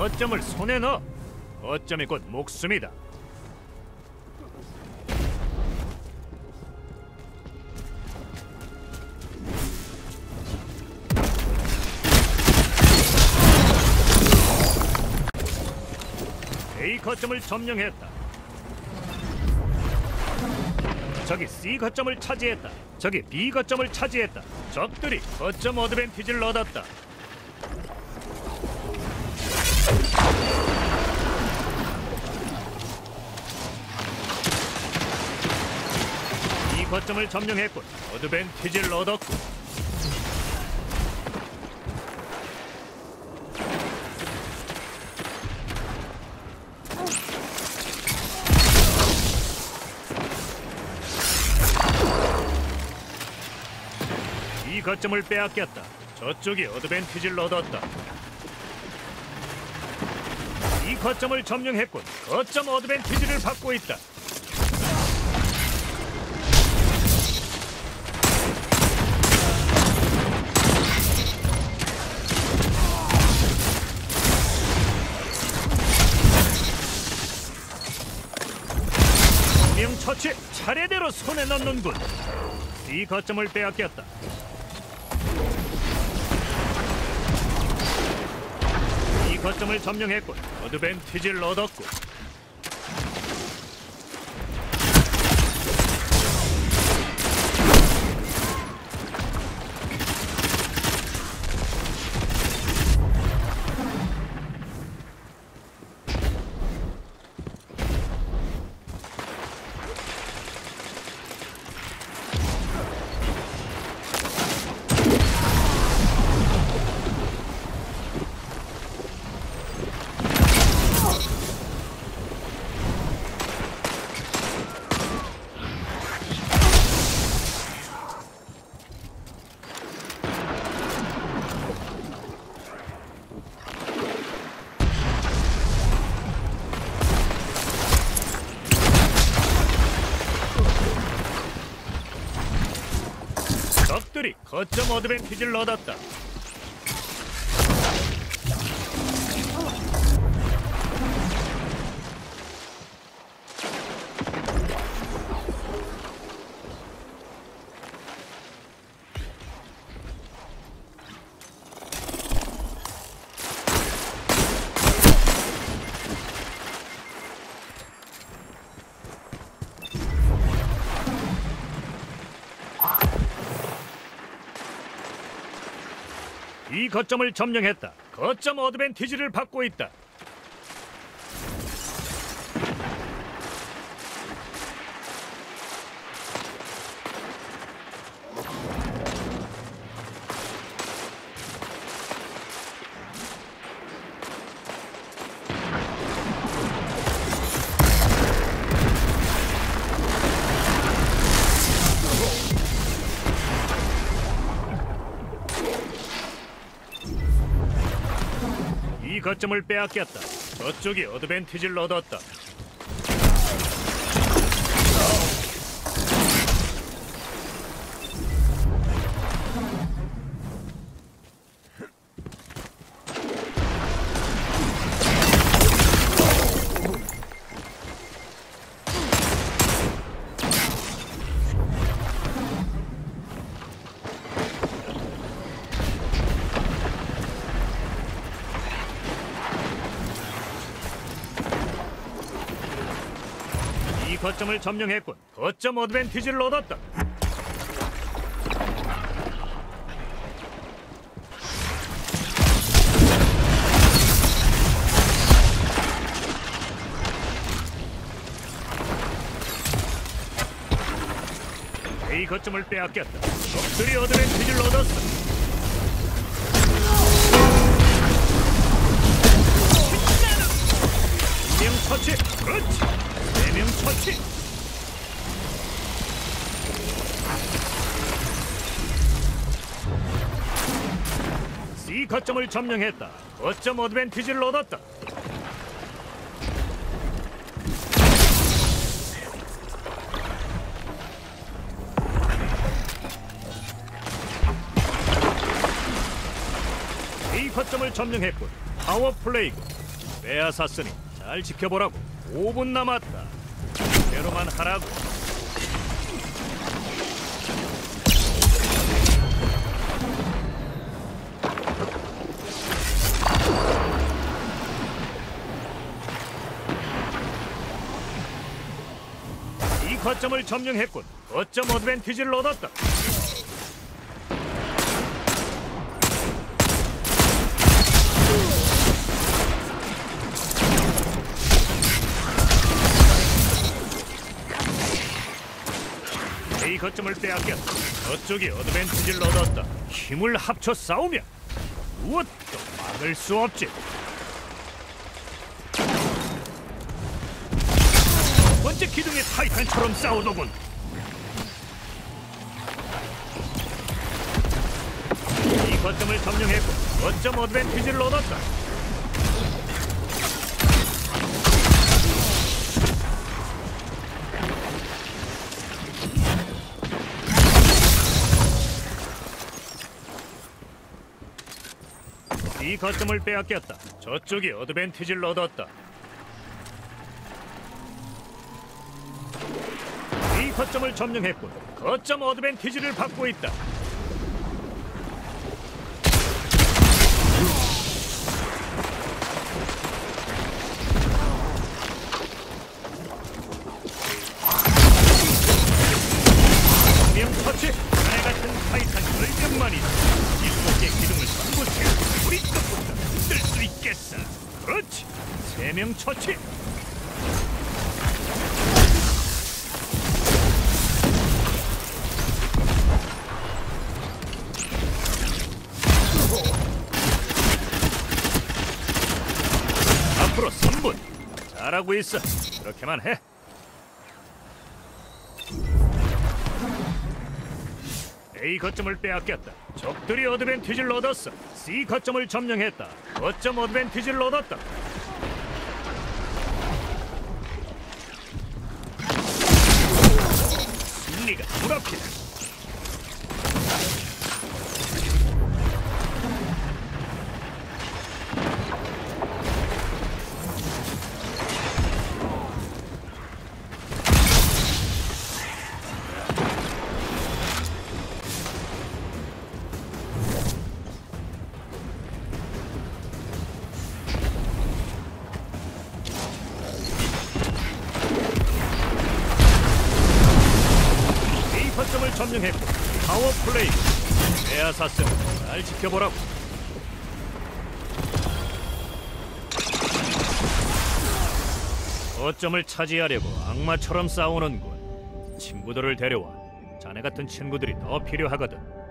거점을 손에 넣어. 거점이 곧 목숨이다. A 거점을 점령했다. 적이 C 거점을 차지했다. 적이 B 거점을 차지했다. 적들이 거점 어드밴티지를 얻었다. 이 거점을 점령했군. 어드밴티지를 얻었고. 이 거점을 빼앗겼다. 저쪽이 어드밴티지를 얻었다. 이 거점을 점령했군. 거점 어드밴티지를 받고 있다. 명 처치 차례대로 손에 넣는군. 이 거점을 빼앗겼다. 이 거점을 점령했군. 어드밴티지를 얻었고. 적들이 거점 어드밴티지를 얻었다. 이 거점을 점령했다. 거점 어드밴티지를 받고 있다. 이 거점을 빼앗겼다. 저쪽이 어드밴티지를 얻었다. 이 거점을 점령했군. 거점 어드밴티지를 얻었다. A 거점을 빼앗겼다. 적들이 어드밴티지를 얻었어. 명 처치. 그렇지. 4명 처치. C 거점을 점령했다. 거점 어드밴티지를 얻었다. A 거점을 점령했군. 파워 플레이군. 빼앗았으니 잘 지켜보라고. 5분 남았다. 대로만 하라고. 이 거점을 점령했군. 거점 어드밴티지를 얻었다. A 거점을 빼앗겼다. 저쪽이 어드밴티지를 얻었다. 힘을 합쳐 싸우면 무엇도 막을 수 없지. 첫 번째 기둥의 타이탄처럼 싸우더군. 이 거점을 점령했고 거점 어드밴티지를 얻었다. 이 거점을 빼앗겼다. 저쪽이 어드밴티지를 얻었다. 이 거점을 점령했군. 거점 어드밴티지를 받고 있다. 명처치! 나 같은 타이탄 열병만이다. 일곱개 기둥을 전부 세우고 우리 것보다 흔들 수 있겠어. 그렇지! 3명 처치! 앞으로 3분! 잘하고 있어. 그렇게만 해. A 거점을 빼앗겼다. 적들이 어드밴티지를 얻었어. C 거점을 점령했다. 거점 어드밴티지를 얻었다. 승리가 불앞이다. 거점을 점령했고 파워 플레이. 에아사스 잘 지켜보라고. 거점을 차지하려고 악마처럼 싸우는군. 친구들을 데려와. 자네 같은 친구들이 더 필요하거든.